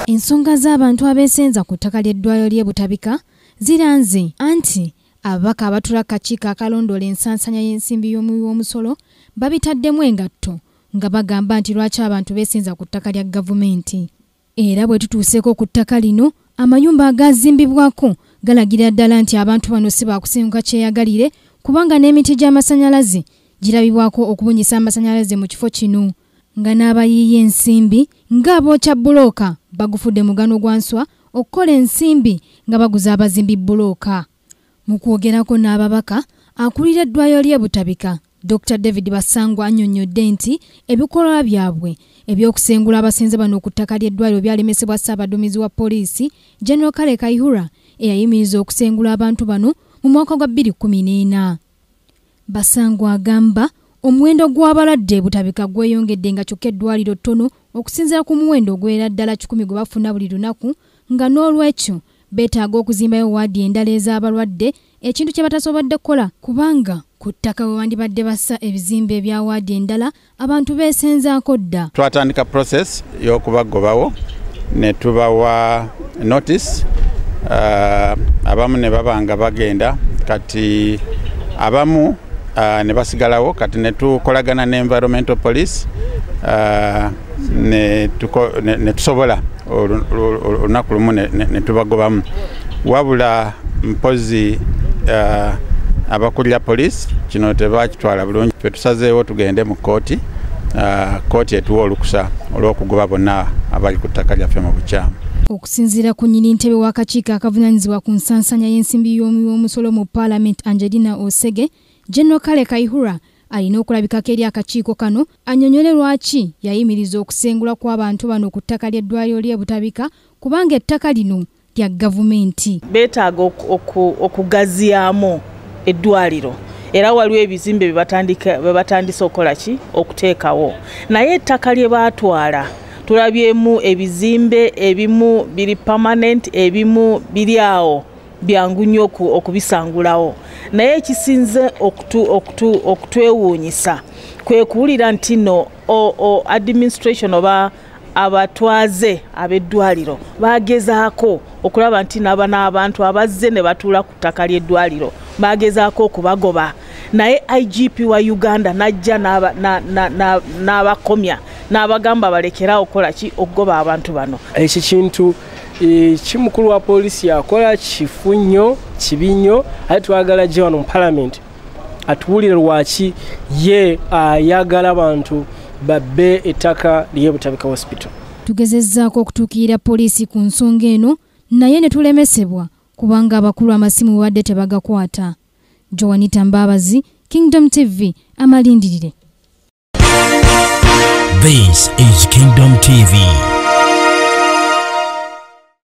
Ensonga z'abantu abeesenza ku ttaka ly'eddwaliro ly'e Butabika ziranze anti ababaka abatula akakiiko akalondoola ensansanya y'ensimbi y'omuwi w'omusolo babitaddemu engatto nga bagamba nti lwaki abantu beesenza ku ttaka lya gavumenti. Era bwe tutuuseeko ku ttaka lino amayumba agazimbibwako galagira ddala nti abantu bano si baakusenguka kyeyagalire kubanga n'emiti gy'amasannyalaze girabibwako okubunyisa amasannyalaze mu kifo kino nga n'abayiiya ensimbi ng'abookya bbulooka bagufudde mugano gwa nswa okukola ensimbi nga baguza abazimbi bbulooka. Mu kwogerako n'ababaka akulira eddwaliro ly'e Butabika Dr. David Basangwa annyonnyodde nti ebikolwa byabwe ebyokusengula abasenze bano ku ttaka ly'eddwaliro byalemesebwa Ssaabaduumizi wa poliisi General Kale Kaihura eyayimiriza okusengula abantu bano mu mwaka gwa 2014. Basangwa agamba omuwendo gw'abalwadde Butabika gweyongedde nga kyokka eddwaliro ttono okusinziira ku muwendo ogwera ddala 10 gwe bafuna buli lunaku nga n'olwekyo beetaaga okuzimbayo waadi endala ez'abalwadde ekintu kye batasobodde kukola kubanga ku ttaka we wandibadde bassa ebizimbe ebya waadi endala abantu beesenzaako dda. Twatandika process y'okubagobawo ne tubawa notice abamu ne babanga bagenda kati abamu ne basigalawo kati ne tukolagana ne environmental police ne tusobola olunaku lumu ne tubagobamu wabula mpozi abakulira police kino tebakitwala bulungi ffe tusazeewo tugende mu kooti kooti etuwa olukusa olw'okugoba bonna abali ku ttaka lyaffe mu bukyamu. Okusinziira ku nnyini ntebe w'akakiiko akavunaanyizibwa ku nsansanya y'ensimbi y'omuwi w'omusolo mu Parliament Angelina Osege, General Kale Kaihura alina okulabikako eri akakiiko kano annyonnyole lwaki yayimiriza okusengula kw'abantu bano ku ttaka ly'eddwaliro ly'e Butabika kubanga ettaka lino lya gavumenti. Beetaaga okugazyamu eddwaliro era waliwo ebizimbe bye batandise okukola ki okuteekawo naye ettaka lye baatwala tulabyemu ebizimbe ebimu biri permanent ebimu biri awo byangu nnyo okubisangulawo naye ekisinze okutwewuunyisa kwe kuwulira nti no administration oba abatwaze ab'eddwaliro bagezaako okulaba nti naba n'abantu abazze ne batuula ku ttaka ly'eddwaliro bagezaako okubagoba naye IGP wa Uganda najja n'abakomya n'abagamba balekerawo okukola ki okugoba abantu bano. Ekyo kintu kimukulu wa poliisi yakola kifu nnyo kibi nnyo ate twagala gye wano mu Parliament atuwulire lwaki ye ayagala abantu babbe ettaka ly'e Butabika Hospital. Tugezezzaako okutuukirira poliisi ku nsonga eno naye ne tulemesebwa kubanga abakulu amasimu wadde tebagakwata. Joanita Mbabazi, Kingdom TV, amalindirire. This is Kingdom TV.